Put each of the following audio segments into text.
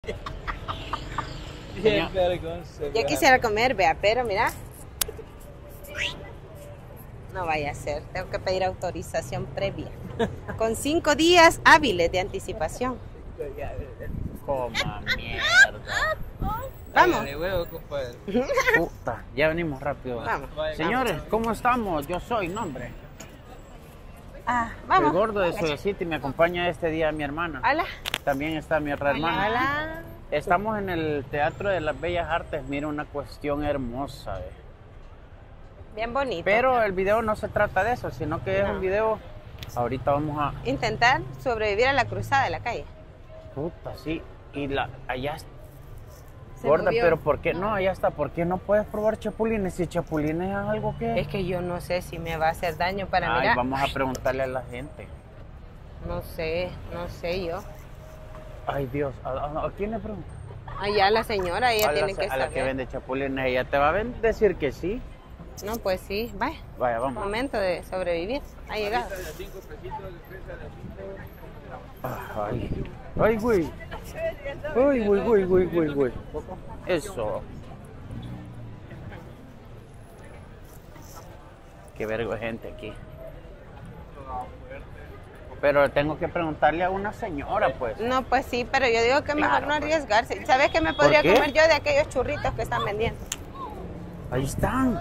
Yo quisiera comer, vea, pero mira. No vaya a ser, tengo que pedir autorización previa. Con 5 días hábiles de anticipación. Coma mierda. Vamos. Puta, ya venimos rápido. Vamos. Señores, ¿cómo estamos? Yo soy, nombre. Vamos. El gordo de Soya City me acompaña este día mi hermana. Hola. También está mi otra hermana. Hola. Estamos en el Teatro de las Bellas Artes. Mira, una cuestión hermosa. Bien bonito. Pero el video no se trata de eso, sino que es un video. Ahorita vamos a intentar sobrevivir a la cruzada de la calle. Puta, sí. Y allá Se gorda, movió. pero ¿por qué no? Allá está. ¿Por qué no puedes probar chapulines? Si chapulines es algo que... Es que yo no sé si me va a hacer daño para Ay, mirar. vamos a preguntarle a la gente. No sé yo. Ay, Dios. ¿A quién le pregunta? Allá la señora, ella tiene que A la que saber. vende chapulines. Ella te va a decir que sí. No, pues sí, vaya. Vaya, vamos. Momento de sobrevivir. Ha llegado. Ay, ay, güey. Ay, güey. Eso. Qué vergo de gente aquí. Pero tengo que preguntarle a una señora, pues. No, pues sí, pero yo digo que mejor Claro, no pues. arriesgarse. ¿Sabes qué me podría qué? comer yo de aquellos churritos que están vendiendo? Ahí están.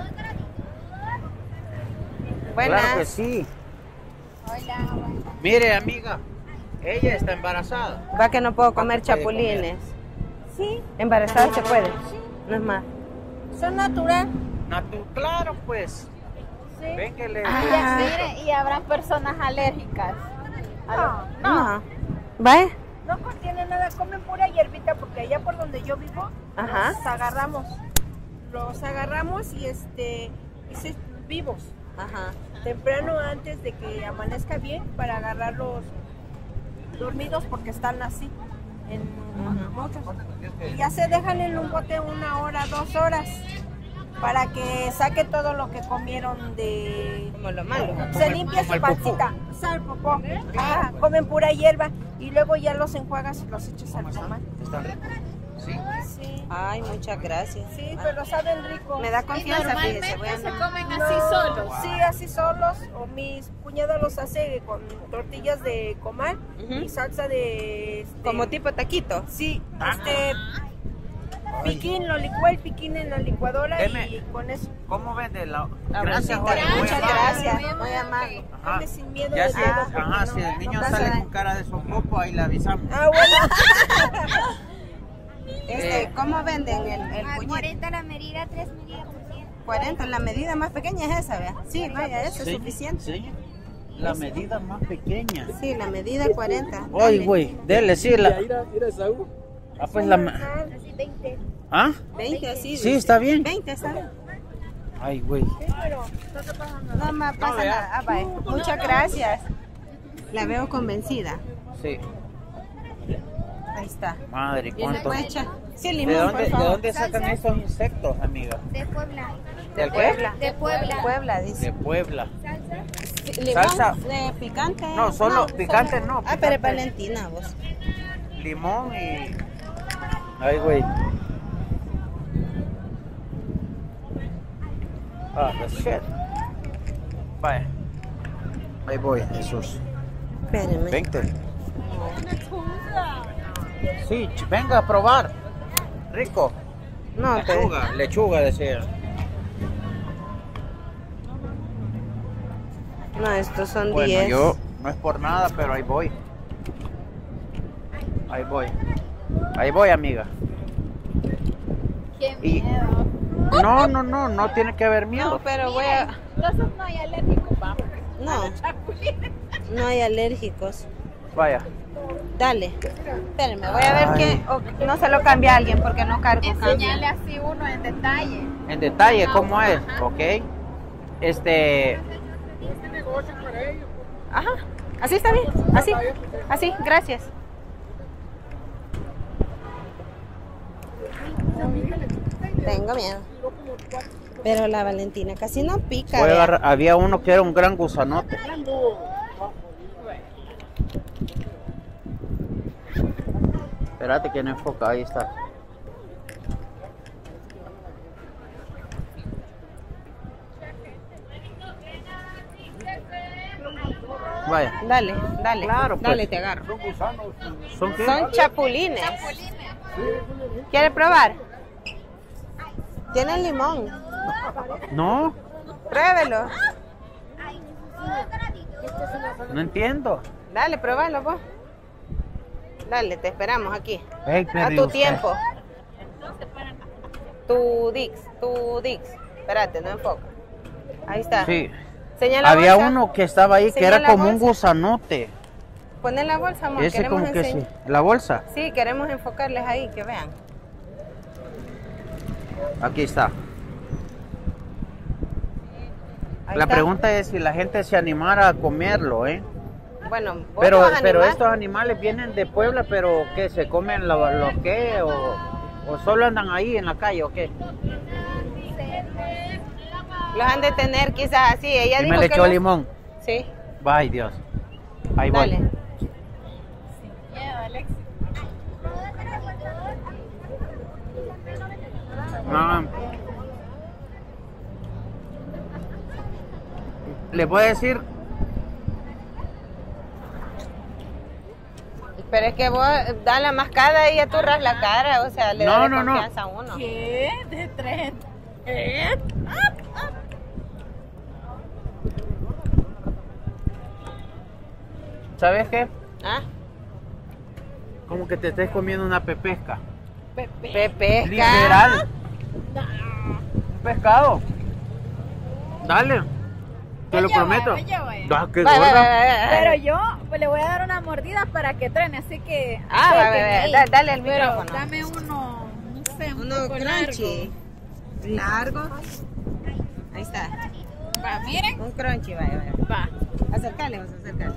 Buenas. Claro que sí. Hola, Mire, amiga, ella está embarazada. Va que no puedo comer puede chapulines. sí, Embarazada se puede. No es más. son natural. Claro, pues. Sí. Ven que le... Mire, y habrán personas alérgicas. No. ¿Vaya? No contiene nada, comen pura hierbita porque allá por donde yo vivo Ajá. los agarramos y sí, vivos, Ajá. temprano antes de que amanezca bien para agarrarlos dormidos porque están así en muchos. Y ya se dejan en un bote 1 hora, 2 horas para que saque todo lo que comieron de... Como lo malo. Se limpia su el popó. pancita, sal, popó. Ajá, comen pura hierba y luego ya los enjuagas y los echas al comal. ¿Están ricos? Sí. Sí, Ay, muchas gracias. sí, pero saben rico. Me da confianza, fíjese. Voy a se andar. comen No, así solos. Sí, así solos. O mis cuñada los hace con tortillas de comal Ujú. y salsa de... Como tipo taquito. Sí, piquín, lo licué el piquín en la licuadora Deme. y con eso. ¿Cómo vende la...? Gracias, Jorge. muchas Muy amable. gracias. Muy amable. Ajá. Come sin miedo Ya de si, dedo, porque ajá, no- si el niño no pasa sale nada. con cara de sopopo, ahí le avisamos. Ah, bueno. ¿Cómo venden el puñito? 40 la medida, 3 medidas por 100. 40, la medida más pequeña es esa, ¿vea? Sí, vaya, eso es Sí, suficiente. sí. La medida más pequeña. Sí, la medida 40. Ay, Dale. güey, dele, sí. Ah, pues la... Así 20. ¿Ah? 20, así. Sí, está bien. 20, está bien. Ay, güey. No me pasa vea. nada. Ah, vaya. Muchas gracias. La veo convencida. Sí. Ahí está. Madre, Y le ¿cuánto? puede echar. Sí, ¿De limón, dónde, por ¿De favor. dónde sacan estos insectos, amiga? De Puebla. ¿Del qué? Puebla. De Puebla. Puebla, dice. De Puebla. Salsa. Limón, Salsa. de picante. No, solo picante no. Ah, pero es picante. Valentina, vos. Limón y... Ay, güey. Ah, the shit. Vaya. Ahí voy, Jesús. Espérame. 20. Sí, venga a probar. Rico. No, pero. Lechuga, lechuga decía. No, estos son Bueno, 10. yo no es por nada, pero ahí voy. Ahí voy. Ahí voy, amiga. Qué Y- miedo. No tiene que haber miedo. No, pero voy a. Entonces no hay alérgico, pa. No. No hay alérgicos. Vaya. Dale. Espérenme, voy a ver que no se lo cambia a alguien porque no cargo Enseñale cambio. así uno en detalle. En detalle, ¿cómo es? ¿Ok? Ajá. Así está bien. Así. Así, gracias. Tengo miedo. Pero la Valentina casi no pica. Voy a vea. agarrar- había uno que era un gran gusanote. Espérate que no enfoca, ahí está. Vaya. Dale, dale. Claro, pues. Dale, te agarro. ¿Son qué? Son chapulines. ¿Quiere probar? Tiene limón. No, Pruébelo. no entiendo. Dale, probalo vos. Dale, te esperamos aquí. Ey, pero A ¿y tu usted? tiempo. Tu Dix. Espérate, no enfoca. Ahí está. Sí. Señala Había bolsa. uno que estaba ahí que Señala era como un bolsa. gusanote. Poné la bolsa, amor. Ese Queremos como que sí. enseñar. La bolsa. Sí, queremos enfocarles ahí, que vean. Aquí está. Ahí La está. pregunta es si la gente se animara a comerlo, ¿eh? Bueno, vos te Pero, vas a pero animar. estos animales vienen de Puebla, pero ¿qué? ¿Se comen lo que? ¿O solo andan ahí en la calle o qué? Los han de tener quizás así. Ella Y dijo me le que echó los- limón. Sí, Ay, Dios. Ahí voy. dale. Ah. ¿Le puedo decir? Pero es que vos das la mascada y aturras la cara, o sea, le No, da no, no. confianza a uno. ¿Qué? ¿De tres? ¿Sabes qué? ¿Ah? Como que te estés comiendo una pepesca. Pesca. Literal. Un pescado. Dale. Te lo prometo. Ah, qué Va, gorda. Pero yo pues, le voy a dar una mordida para que trene, así que... Ah, va, dale el Pero micrófono. dame uno, no sé, un Uno poco crunchy. Largo. Ahí está. largo. Va, miren. Un crunchy, vaya. Va. Acércale, vamos a acercarle.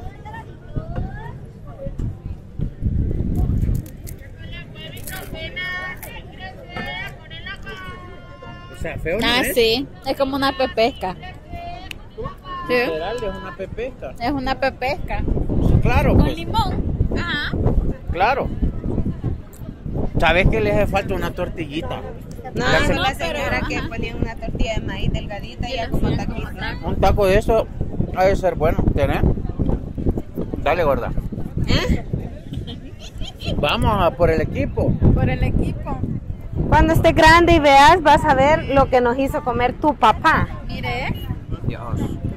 O sea, feo no Ah, es. sí, es como una pepesca. Sí, Literal, es una pepesca. es una pepesca. Claro, Con pues, limón. Ajá. claro. ¿Sabes que le hace falta una tortillita? No, Ya es sé. la No, pero, señora que ajá. ponía una tortilla de maíz delgadita y ya como taquito. Un taco de eso ha de ser bueno. ¿Tenés? Dale, gorda. ¿Eh? Vamos a por el equipo. Por el equipo. Cuando estés grande y veas, vas a ver lo que nos hizo comer tu papá. Mire. Dios.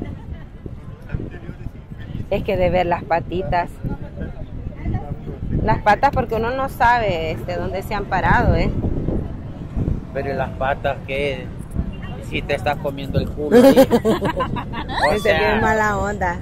Es que de ver las patitas. Las patas porque uno no sabe dónde se han parado, ¿eh? Pero ¿y las patas qué? Si te estás comiendo el culo ahí. O Ese es bien sea, mala onda.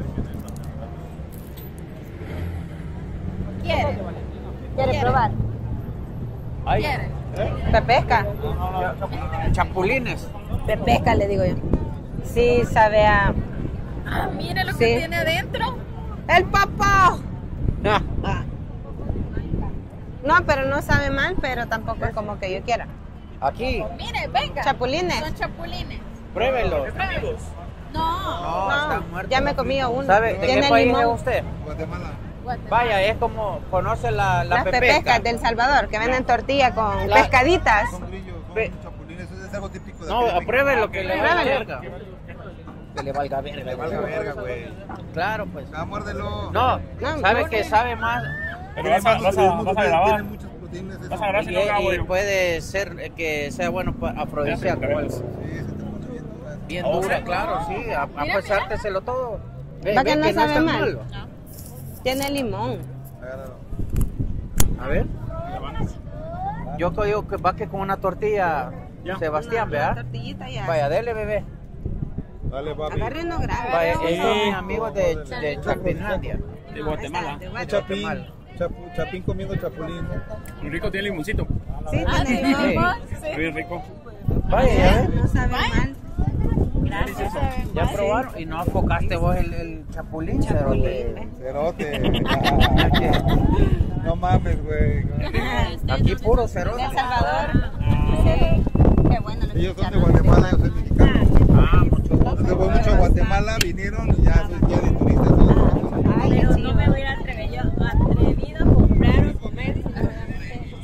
¿Quiere? ¿Quiere probar? ay, ¿Quiere? Pepesca. chapulines. Pepesca, le digo yo. Sí, sabe a... Ah, mire lo Sí. que tiene adentro. ¡El papá! Ah, No, pero no sabe mal, pero tampoco es como que yo quiera. aquí, Mire, venga. Chapulines. Son chapulines. pruébelo. No. No, están No, muertos. ya me comí uno. ¿Sabe de Tiene qué país es limón. usted? Guatemala. Vaya, es como, conoce la Las pepesca. pepescas del Salvador, que venden tortilla con La- pescaditas. Son grillos, Ve- son chapulines, eso es algo típico de No, aquí de México. apruebe lo que le valga Pruébelo. verga. Que le valga verga. Le valga verga, güey. Claro, pues. Ah, muérdelo. No, No, sabe no, que no. sabe más Tiene muchos proteínas, eso. y puede ser que sea bueno afrodisíaco. Sí, se te pone bien dura. Bien dura, claro, sí, a pasárteselo todo. Ve, ¿Va que ve no sabe tan mal? malo. Tiene limón. Agárralo. A ver. Yo digo que va que con una tortilla, Sebastián, Una ¿verdad? tortillita ya. Vaya, dele, bebé. Dale, papi. Agarre uno grande. Vaya, estos son mis amigos de Chapinlandia. De Guatemala. De Un Guatemala. chapín, Guatemala. chapín comiendo chapulín. Muy rico, tiene limoncito. Sí, Ah, tiene sí, limón. sí. Bien rico. Vaya, ya ves. No sabe mal. Gracias. Ya probaron y no enfocaste vos el chapulín, Chapulín, cerote. Cerote. No mames, güey. Aquí puro cerote. De El Salvador. Sí. Qué bueno lo que Ellos son de echaron. Guatemala, yo soy mexicano. Ah, mucho gusto. Entonces voy mucho a Guatemala, vinieron y ya soy guía de turistas. Ay, qué chido. hubiera atrevido a comprar o comer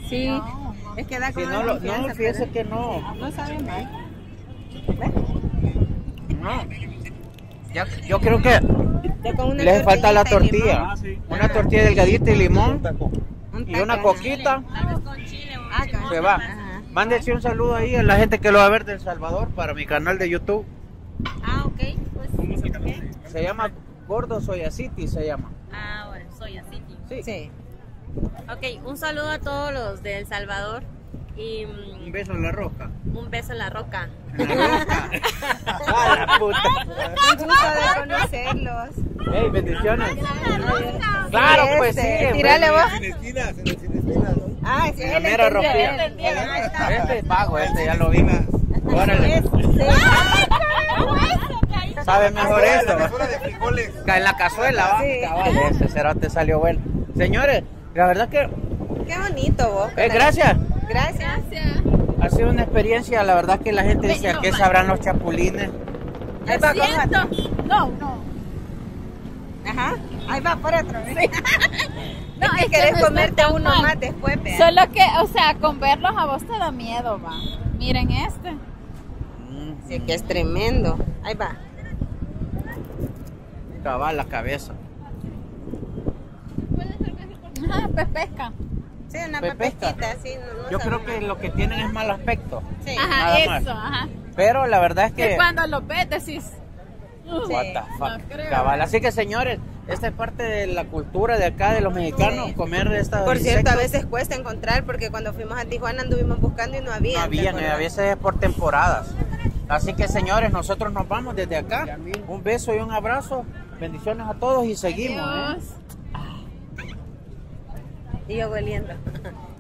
Sí, es que da Si como no, no, confianza, fíjese pero que no. no sabe mal. No. Yo creo que Ya con una les falta la tortillita y tortilla. limón. Una tortilla delgadita y limón. Un Y una taco, coquita. Ah, Se va. Ajá. Mándese un saludo ahí a la gente que lo va a ver de El Salvador para mi canal de YouTube. Ah, ok, pues. Se llama Gordo Soya City, se llama. Ah, bueno, soy así. Sí. Sí. Ok, un saludo a todos los de El Salvador y Un beso en la roca. un beso en la roca. En la roca. ¡Ah, la puta! Un gusto de conocerlos. ¡Ey, bendiciones! Claro, pues sí. Tírale vos. Sin esquinas, sin esquinas. Ah, sí, En la él mera entendió, roquilla. él entendió. Este es pago, este ya lo vi. Órale. ¿Sabe mejor esto? Cazuela de frijoles. En la cazuela, ¿va? Sí. Cabal, ese cerote salió bueno. Señores, la verdad que... Qué bonito vos. gracias. Gracias. Ha sido una experiencia, la verdad que la gente dice, ¿a qué sabrán los chapulines? Ahí va, cójate. No. Ajá. Ahí va, por otro. No, Es que querés comerte uno más después, vea. Solo que, o sea, con verlos a vos te da miedo, va. Miren este. Sí, que es tremendo. Ahí va. Cabal, la cabeza. Ajá, pesca. Sí, una Pepesca. pepesquita, sí. No Yo sabe creo que mal. lo que tienen es mal aspecto. Sí. Nada Ajá, más. eso, ajá. Pero la verdad es Que que... cuando los ves decís. What the fuck. no creo. Cabal. Así que señores, esta es parte de la cultura de acá, de los mexicanos, Sí. comer de estas Por cierto, a insectos. veces cuesta encontrar porque cuando fuimos a Tijuana anduvimos buscando y no había. No había, a veces es por temporadas. Así que señores, nosotros nos vamos desde acá. Un beso y un abrazo. Bendiciones a todos y seguimos. ¿eh? Adiós. Y yo oliendo.